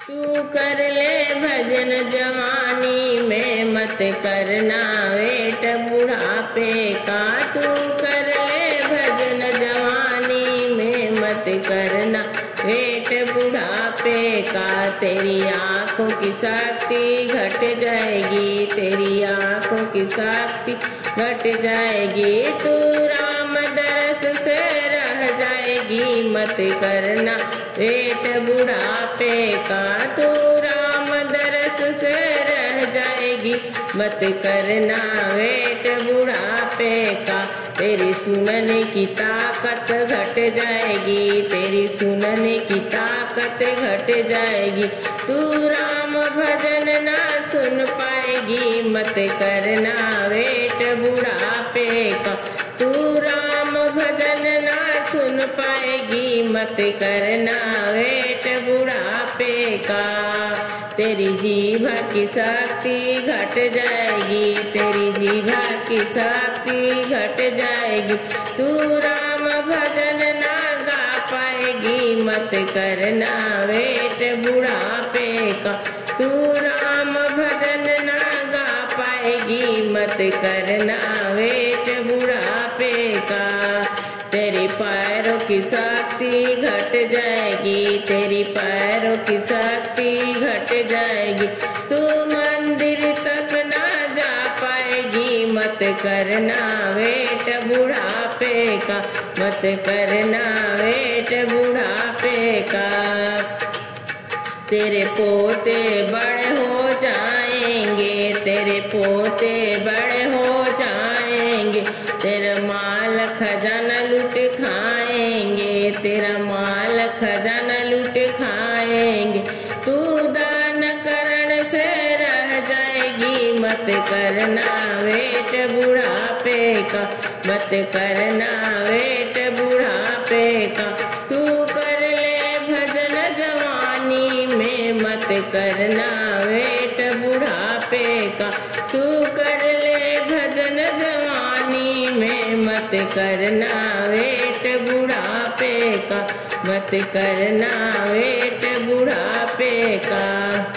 तू कर ले भजन जवानी में, मत करना वेट बुढ़ापे का। तू कर ले भजन जवानी में, मत करना वेट बुढ़ापे का। तेरी आंखों की शक्ति घट जाएगी, तेरी आंखों की शक्ति घट जाएगी। तू राम दरस से रह जाएगी, मत करना वेट बुढ़ापे का। तू राम दरस से रह जाएगी, मत करना वेट बुढ़ापे का। तेरी सुनने की ताकत घट जाएगी, तेरी सुनने की ताकत घट जाएगी। तू राम भजन ना सुन पाएगी, मत करना वेट बुढ़ापे का। तू राम भजन ना सुन पाएगी, मत करना वेट बुढ़ापे का। तेरी जीभा की शक्ति घट जाएगी, तेरी जीभा की शक्ति घट जाएगी। तू राम भजन ना गा पाएगी, मत करना वेट बुढ़ापे का। तू राम भजन ना गा पाएगी, मत करना वेट बुढ़ापे का। तेरे पैरों की शक्ति घट जाएगी, तेरी पैरों की शक्ति घट जाएगी। तू मंदिर तक ना जा पाएगी, मत करना वेट बुढ़ापे का, मत करना वेट बुढ़ापे का। तेरे पोते बड़े हो जाएंगे, तेरे पोते बड़े हो जाएंगे। तेरा माल खजाना लूट खाएंगे, तेरा माल खजाना लूट खाएंगे। तू दान करण से रह जाएगी, मत करना वेट बुढ़ापे का, मत करना वेट बुढ़ापे का। तू कर ले भजन जवानी में, मत करना वेट बुढ़ापे का। तू कर ले भजन जवानी में, मत करना वेट बुढ़ापे का, मत करना वेट बुढ़ापे का।